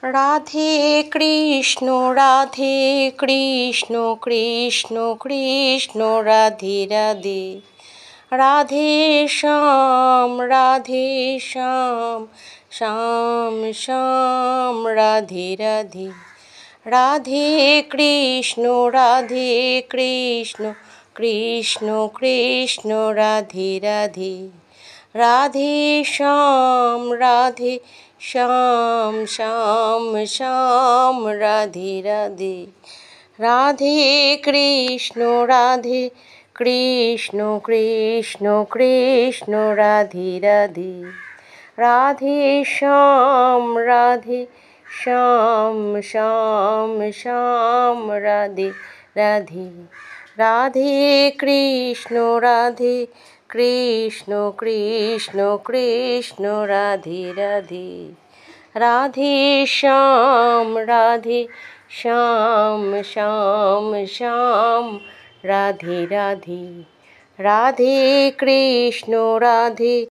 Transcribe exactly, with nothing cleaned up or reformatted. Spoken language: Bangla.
রাধে কৃষ্ণ রাধে কৃষ্ণ কৃষ্ণ কৃষ্ণ রাধে রাধে রাধে শ্যাম রাধে শ্যাম শ্যাম শ্যাম রাধে রাধে রাধে কৃষ্ণ রাধে কৃষ্ণ কৃষ্ণ কৃষ্ণ রাধে রাধে রাধে শ্যাম রাধে শ্যাম শ্যাম শ্যাম রাধে রাধে রাধে কৃষ্ণ রাধে কৃষ্ণ কৃষ্ণ কৃষ্ণ রাধে রাধে রাধে শ্যাম রাধে শ্যাম শ্যাম শ্যাম রাধে রাধে রাধে কৃষ্ণ রাধে কৃষ্ণ কৃষ্ণ কৃষ্ণ রাধে রাধে রাধে শ্যাম রাধে শ্যাম শ্যাম শ্যাম রাধে রাধে রাধে কৃষ্ণ রাধে